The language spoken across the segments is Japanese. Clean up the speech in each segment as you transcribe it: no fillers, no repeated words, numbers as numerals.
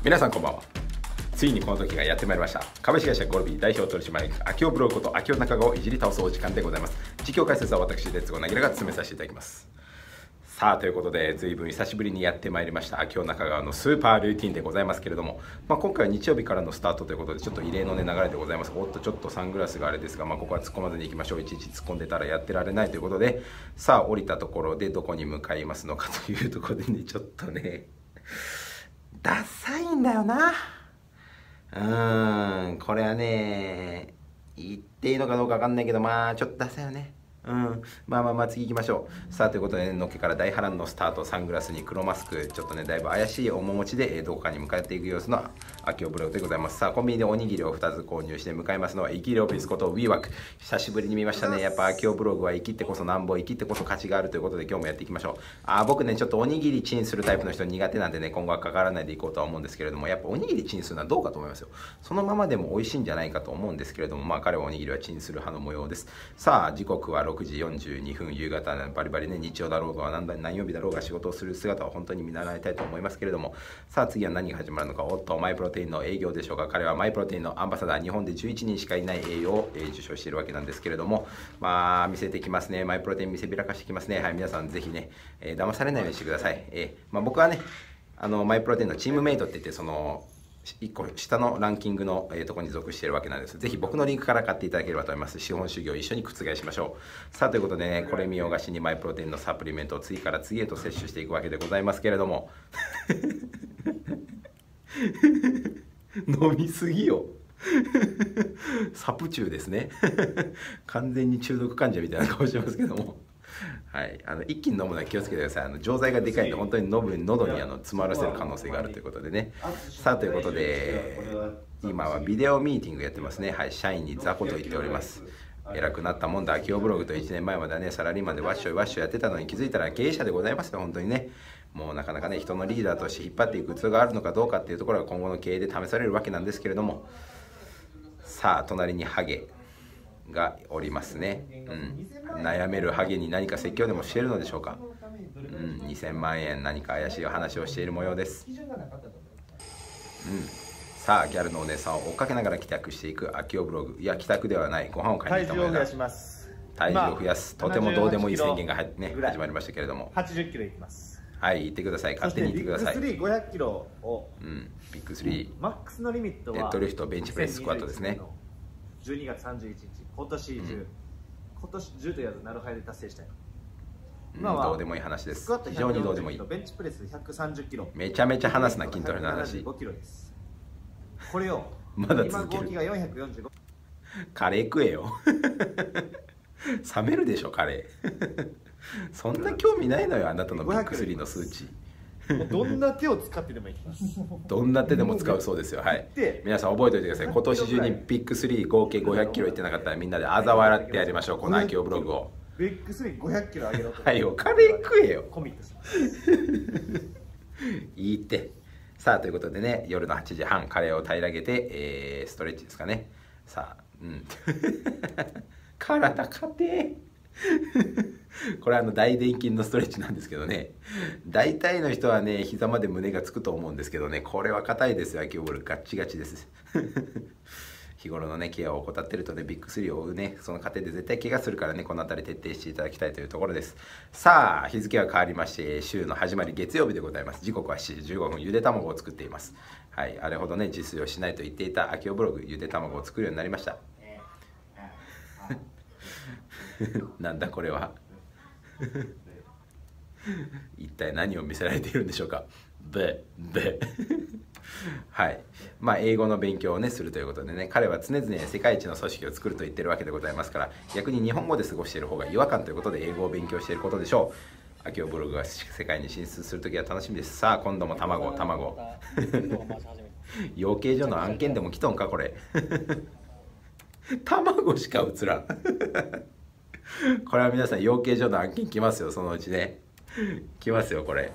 皆さんこんばんは。ついにこの時がやってまいりました。株式会社ゴルビー代表取締役秋尾ブログこと秋尾中川をいじり倒すお時間でございます。実況解説は私レッツゴーなぎらが務めさせていただきます。さあということで、随分久しぶりにやってまいりました秋尾中川のスーパールーティンでございますけれども、今回は日曜日からのスタートということでちょっと異例の、流れでございます。おっとちょっとサングラスがあれですが、ここは突っ込まずにいきましょう。いちいち突っ込んでたらやってられないということで、さあ降りたところでどこに向かいますのかというところでね、ちょっとねダサいんだよな。これはね言っていいのかどうか分かんないけど、ちょっとダサいよね。次行きましょう。さあということで、のっけから大波乱のスタート、サングラスに黒マスク、ちょっとねだいぶ怪しい面持ちでどこかに向かっていく様子の秋尾ブログでございます。さあコンビニでおにぎりを2つ購入して向かいますのは生きるオフィスこと WeWork。 久しぶりに見ましたね。やっぱ秋尾ブログは生きってこそなんぼ、生きってこそ価値があるということで今日もやっていきましょう。僕ねちょっとおにぎりチンするタイプの人苦手なんでね、今後は関わらないでいこうとは思うんですけれども、やっぱおにぎりチンするのはどうかと思いますよ。そのままでも美味しいんじゃないかと思うんですけれども、彼はおにぎりはチンする派の模様です。さあ時刻は6時42分、夕方バリバリね、日曜だろうが何曜日だろうが仕事をする姿を本当に見習いたいと思いますけれども、さあ次は何が始まるのか。おっとマイプロテインの営業でしょうか。彼はマイプロテインのアンバサダー、日本で11人しかいない栄養を受賞しているわけなんですけれども、見せてきますね。マイプロテイン見せびらかしてきますね。はい、皆さんぜひね、騙されないようにしてください。僕はねマイプロテインのチームメイトって言って、その1個下のランキングのところに属しているわけなんです。ぜひ僕のリンクから買っていただければと思います。資本主義を一緒に覆しましょう。さあということでね、これ見よがしにマイプロテインのサプリメントを次から次へと摂取していくわけでございますけれども飲みすぎよサプチューですね完全に中毒患者みたいな顔してますけどもはい、一気に飲むのは気をつけてください。錠剤がでかいんで本当に喉に詰まらせる可能性があるということでね。さあということで、今はビデオミーティングやってますね。はい、社員に雑魚と言っております。偉くなったもんだ秋尾ブログと。1年前まではねサラリーマンでワッショイワッショイやってたのに、気づいたら経営者でございますよ。本当にね、もうなかなかね人のリーダーとして引っ張っていく器があるのかどうかっていうところが今後の経営で試されるわけなんですけれども、さあ隣にハゲがおりますね。悩めるハゲに何か説教でもしているのでしょうか。2000万円何か怪しい話をしている模様です。さあギャルのお姉さんを追っかけながら帰宅していく秋尾ブログ。いや帰宅ではない、ご飯を買いに行った模様だ。体重を増やす、とてもどうでもいい宣言が始まりましたけれども、 80キロいきます。 はい、行ってください。勝手に行ってください。 ビッグ3 500キロを、 ビッグ3、 マックスのリミットはデッドリフト、ベンチプレス、スクワットですね。 12月31日、今年中と言わずなるはやで達成したい。 どうでもいい話です。非常にどうでもいい。 ベンチプレス130キロ。 めちゃめちゃ話すな、筋トレの話。 5キロです。これをまだ続ける。 今合計が445。 カレー食えよ冷めるでしょカレーそんな興味ないのよ、あなたのビッグ3の数値。 どんな手を使ってでもいきます。 どんな手でも使うそうですよ。はい、皆さん覚えておいてください。今年中にビッグ3合計500キロいってなかったらみんなで嘲笑ってやりましょう、この秋尾ブログを。 ビッグ3 500キロ上げろと。 はいよ、カレー食えよ。 コミットします。 いいって。さあということでね、夜の8時半カレーを平らげて、ストレッチですかね。さあ体硬えこれ大臀筋のストレッチなんですけどね、大体の人はね膝まで胸がつくと思うんですけどね、これは硬いですよ。秋尾ブログガッチガチです日頃のねケアを怠ってるとね、ビッグ3を追うねその過程で絶対怪我するからね、この辺り徹底していただきたいというところです。さあ日付は変わりまして、週の始まり月曜日でございます。時刻は7時15分、ゆで卵を作っています。はい、あれほどね自炊をしないと言っていた秋尾ブログ、ゆで卵を作るようになりましたなんだこれは一体何を見せられているんでしょうか。はい、英語の勉強をねするということでね、彼は常々世界一の組織を作ると言ってるわけでございますから、逆に日本語で過ごしている方が違和感ということで英語を勉強していることでしょう。秋尾ブログが世界に進出するときは楽しみです。さあ今度も卵養鶏場の案件でも来とんかこれ卵しか映らんこれは皆さん養鶏場の案件来ますよ、そのうちね来ますよこれ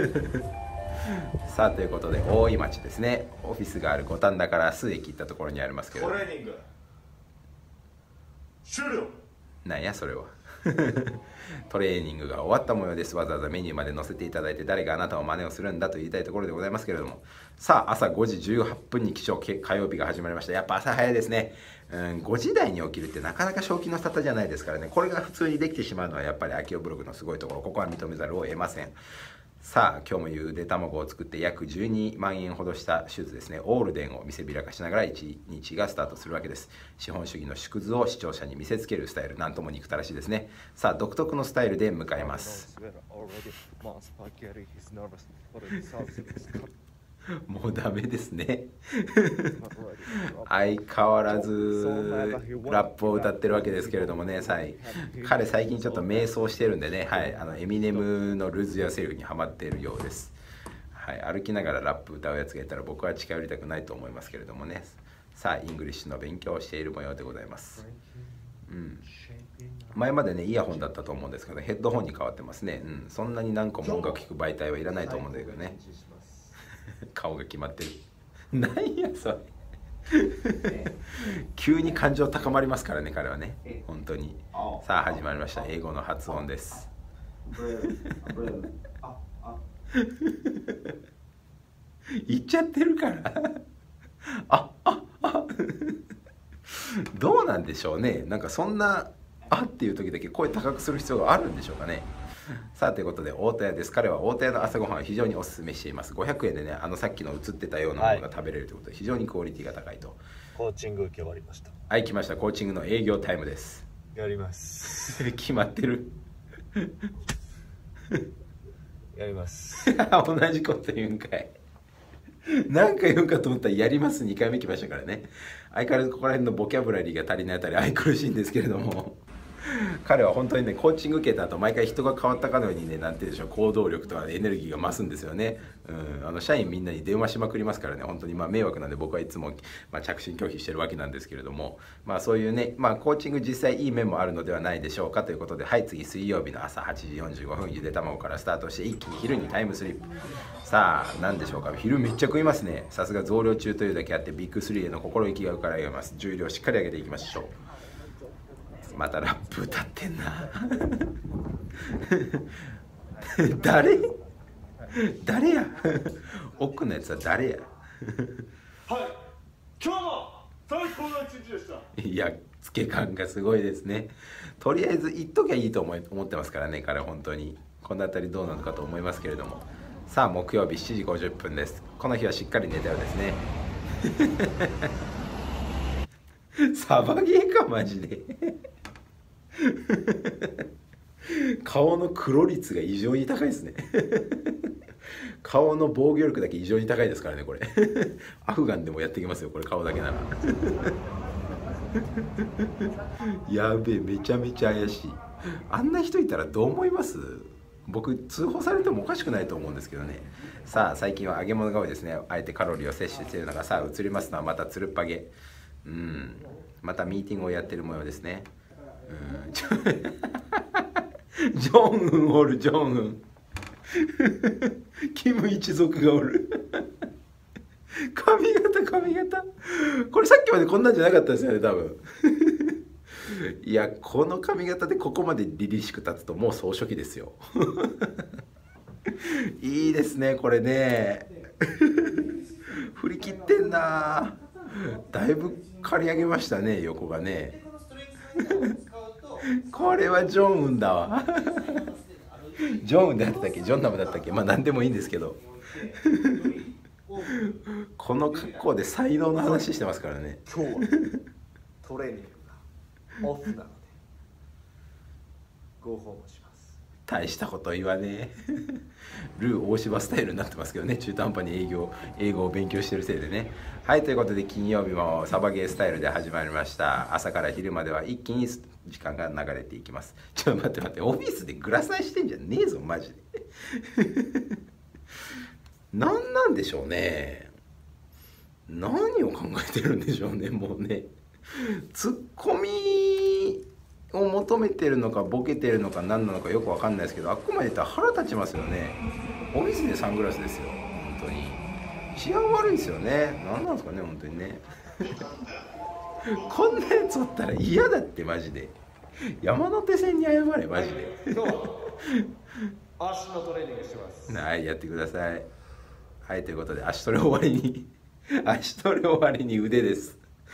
さあということで大井町ですね。オフィスがある五反田から数駅行ったところにありますけど、 トレーニング終了。 なんやそれはトレーニングが終わった模様です。わざわざメニューまで載せていただいて、誰があなたを真似をするんだと言いたいところでございますけれども、さあ朝5時18分に起床、火曜日が始まりました。やっぱ朝早いですね。5時台に起きるってなかなか正気の沙汰じゃないですからね。これが普通にできてしまうのはやっぱり秋代ブログのすごいところ、ここは認めざるを得ません。さあ今日もゆで卵を作って約12万円ほどした手術ですね、オールデンを見せびらかしながら一日がスタートするわけです。資本主義の縮図を視聴者に見せつけるスタイル、なんとも憎たらしいですね。さあ独特のスタイルで迎えます。もうダメですね。相変わらずラップを歌ってるわけですけれどもね、彼最近ちょっと迷走してるんでね、はい、エミネムのルーズ・ヤーセルフにハマっているようです。はい、歩きながらラップ歌うやつがいたら僕は近寄りたくないと思いますけれどもね。さあイングリッシュの勉強をしている模様でございます。前までねイヤホンだったと思うんですけどヘッドホンに変わってますね。そんなに何個も音楽聴く媒体はいらないと思うんだけどね。顔が決まってる。なんやそれ。急に感情高まりますからね彼はね、本当に。さあ始まりました、英語の発音です。言っちゃってるからどうなんでしょうね。なんかそんなあっていう時だけ声高くする必要があるんでしょうかね。さあということで大戸屋です。彼は大戸屋の朝ごはんを非常におすすめしています。500円でねさっきの映ってたようなものが食べれるということで、非常にクオリティが高いと。 コーチング受け終わりました。 はい来ました、コーチングの営業タイムです。 やります決まってるやります同じこと言うんかい。何か言うんかと思ったらやります2回目来ましたからね。相変わらずここら辺のボキャブラリーが足りないあたり愛くるしいんですけれども彼は本当にねコーチング受けた後毎回人が変わったかのようにね、なんて言うんでしょう、行動力とかエネルギーが増すんですよね。社員みんなに電話しまくりますからね、本当に迷惑なんで僕はいつも、着信拒否してるわけなんですけれども、そういうね、コーチング実際いい面もあるのではないでしょうかということで、はい次水曜日の朝8時45分ゆで卵からスタートして一気に昼にタイムスリップ。さあ何でしょうか、昼めっちゃ食いますね。さすが増量中というだけあってビッグ3への心意気が伺います。重量しっかり上げていきましょう。またラップ歌ってんな誰や奥のやつは誰やはい、今日も最高の一日でした。 いやつけ感がすごいですね。とりあえず言っときゃいいと思ってますからね彼。本当にこの辺りどうなのかと思いますけれども。さあ木曜日7時50分です。この日はしっかり寝たようですねサバゲーかマジで顔の黒率が異常に高いですね顔の防御力だけ異常に高いですからねこれアフガンでもやってきますよこれ、顔だけならやべえ、めちゃめちゃ怪しい。あんな人いたらどう思います？僕通報されてもおかしくないと思うんですけどね。さあ最近は揚げ物が多いですね。あえてカロリーを摂取しているのが、さあ映りますのはまたつるっぱげ。またミーティングをやってる模様ですね。ジョンウンおる、ジョンウンキム一族がおる髪型これさっきまでこんなんじゃなかったですよね多分いやこの髪型でここまで凛々しく立つともう総書記ですよいいですねこれね振り切ってんな。だいぶ刈り上げましたね横がねこれはジョンウンだわジョンウンだったっけジョンナムだったっけ、何でもいいんですけどこの格好で才能の話してますからね。 今日はトレーニングがオフなのでご訪問します。 大したこと言わねえルー大柴スタイルになってますけどね、中途半端に英語を勉強してるせいでね。はいということで金曜日もサバゲースタイルで始まりました。朝から昼までは一気に時間が流れていきます。ちょっと待ってオフィスでグラサンしてんじゃねえぞマジで何なんでしょうね。何を考えてるんでしょうね。もうねツッコミを求めてるのかボケてるのか何なのかよく分かんないですけど、あっこまで言ったら腹立ちますよね。オフィスでサングラスですよ本当に。治安悪いですよね。何なんですかね本当にねこんなやつおったら嫌だってマジで。 山手線に謝れマジで。 今日は足のトレーニングしてます。 はい、やってください。はい、ということで足トレ終わりに足トレ終わりに腕です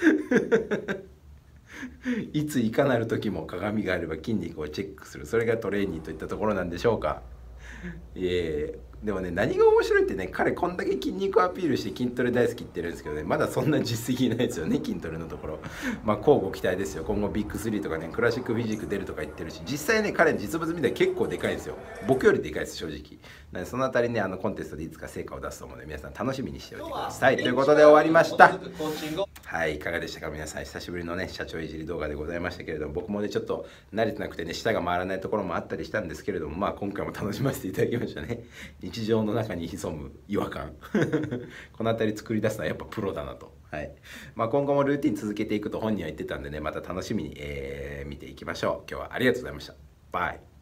いついかなる時も鏡があれば筋肉をチェックする、それがトレーニングといったところなんでしょうか。でもね、何が面白いってね、彼こんだけ筋肉アピールして筋トレ大好きって言ってるんですけどね、まだそんな実績ないですよね、筋トレのところ。まあ乞うご期待ですよ。今後ビッグ3とかね、クラシックフィジック出るとか言ってるし、実際ね、彼の実物見たら結構でかいんですよ。僕よりでかいです、正直。なのでそのあたりね、コンテストでいつか成果を出すと思うので、皆さん楽しみにしておいてください。ということで終わりました。はい、いかがでしたか皆さん。久しぶりのね、社長いじり動画でございましたけれども、僕もね、ちょっと慣れてなくてね、舌が回らないところもあったりしたんですけれども、まあ今回も楽しませていただきましたね。日常の中に潜む違和感この辺り作り出すのはやっぱプロだなと。はい、まあ、今後もルーティン続けていくと本人は言ってたんでね、また楽しみに、見ていきましょう。今日はありがとうございました。バイ。